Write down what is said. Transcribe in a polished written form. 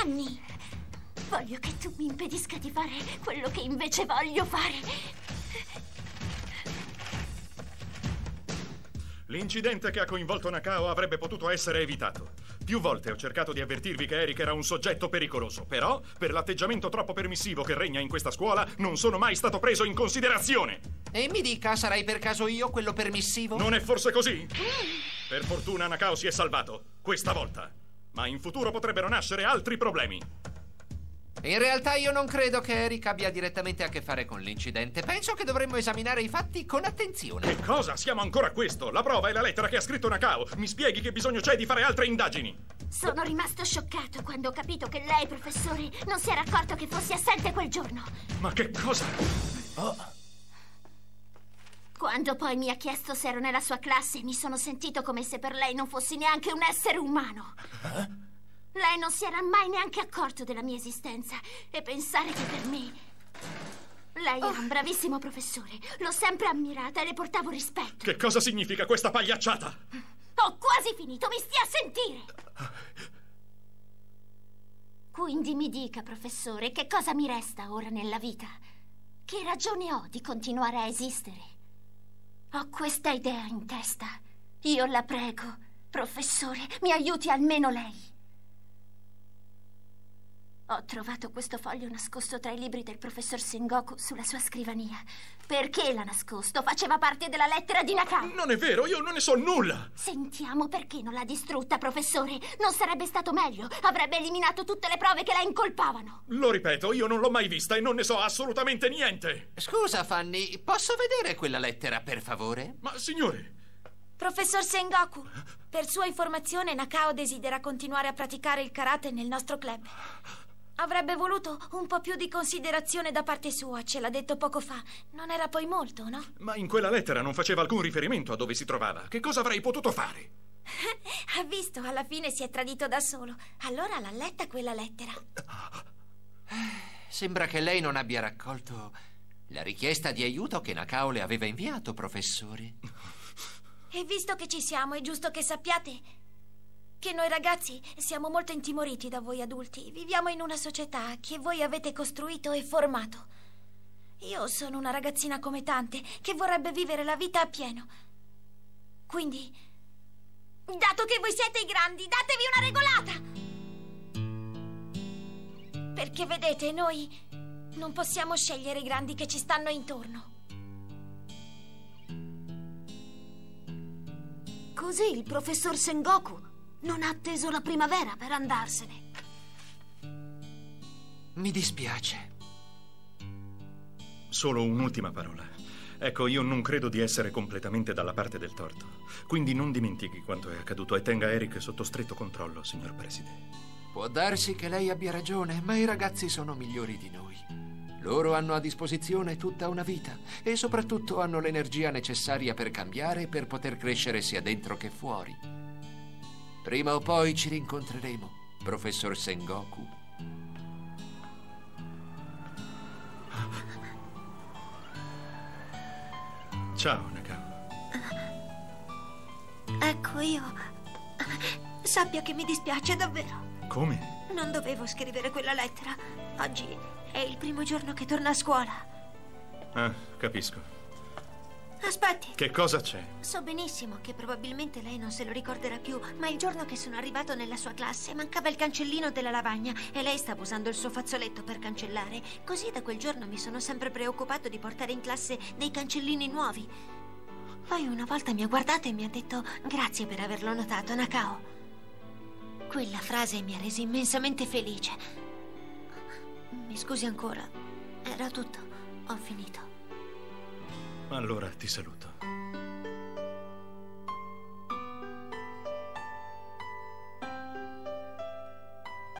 anni. Voglio che tu mi impedisca di fare quello che invece voglio fare. L'incidente che ha coinvolto Nakao avrebbe potuto essere evitato. Più volte ho cercato di avvertirvi che Eric era un soggetto pericoloso, però, per l'atteggiamento troppo permissivo che regna in questa scuola, non sono mai stato preso in considerazione. E mi dica, sarai per caso io quello permissivo? Non è forse così? Per fortuna Nakao si è salvato, questa volta. Ma in futuro potrebbero nascere altri problemi. In realtà io non credo che Eric abbia direttamente a che fare con l'incidente. Penso che dovremmo esaminare i fatti con attenzione. Che cosa? Siamo ancora a questo. La prova è la lettera che ha scritto Nakao. Mi spieghi che bisogno c'è di fare altre indagini. Sono rimasto scioccato quando ho capito che lei, professore, non si era accorto che fossi assente quel giorno. Ma che cosa? Quando poi mi ha chiesto se ero nella sua classe, mi sono sentito come se per lei non fossi neanche un essere umano. Lei non si era mai neanche accorto della mia esistenza. E pensare che per me... Lei era un bravissimo professore. L'ho sempre ammirata e le portavo rispetto. Che cosa significa questa pagliacciata? Ho quasi finito, mi stia a sentire. Quindi mi dica, professore, che cosa mi resta ora nella vita? Che ragione ho di continuare a esistere? Ho questa idea in testa. Io la prego, professore, mi aiuti almeno lei. Ho trovato questo foglio nascosto tra i libri del professor Sengoku sulla sua scrivania. Perché l'ha nascosto? Faceva parte della lettera di Nakao. Non è vero, io non ne so nulla. Sentiamo, perché non l'ha distrutta, professore? Non sarebbe stato meglio? Avrebbe eliminato tutte le prove che la incolpavano. Lo ripeto, io non l'ho mai vista e non ne so assolutamente niente. Scusa, Fanny, posso vedere quella lettera, per favore? Ma, signore... Professor Sengoku, per sua informazione, Nakao desidera continuare a praticare il karate nel nostro club. Avrebbe voluto un po' più di considerazione da parte sua, ce l'ha detto poco fa. Non era poi molto, no? Ma in quella lettera non faceva alcun riferimento a dove si trovava. Che cosa avrei potuto fare? Ha visto, alla fine si è tradito da solo. Allora l'ha letta quella lettera. Sembra che lei non abbia raccolto la richiesta di aiuto che Nakao le aveva inviato, professore. E visto che ci siamo, è giusto che sappiate che noi ragazzi siamo molto intimoriti da voi adulti. Viviamo in una società che voi avete costruito e formato. Io sono una ragazzina come tante che vorrebbe vivere la vita appieno. Quindi, dato che voi siete i grandi, datevi una regolata! Perché vedete, noi non possiamo scegliere i grandi che ci stanno intorno. Così il professor Sengoku non ha atteso la primavera per andarsene. Mi dispiace. Solo un'ultima parola. Ecco, io non credo di essere completamente dalla parte del torto. Quindi non dimentichi quanto è accaduto e tenga Eric sotto stretto controllo, signor Presidente. Può darsi che lei abbia ragione, ma i ragazzi sono migliori di noi. Loro hanno a disposizione tutta una vita e soprattutto hanno l'energia necessaria per cambiare e per poter crescere sia dentro che fuori. Prima o poi ci rincontreremo, professor Sengoku. Ciao, Nakao. Ecco, io... Sappia che mi dispiace davvero. Come? Non dovevo scrivere quella lettera. Oggi è il primo giorno che torna a scuola. Ah, capisco. Aspetti. Che cosa c'è? So benissimo che probabilmente lei non se lo ricorderà più, ma il giorno che sono arrivato nella sua classe mancava il cancellino della lavagna e lei stava usando il suo fazzoletto per cancellare. Così da quel giorno mi sono sempre preoccupato di portare in classe dei cancellini nuovi. Poi una volta mi ha guardato e mi ha detto: grazie per averlo notato, Nakao. Quella frase mi ha reso immensamente felice. Mi scusi ancora. Era tutto. Ho finito. Allora ti saluto.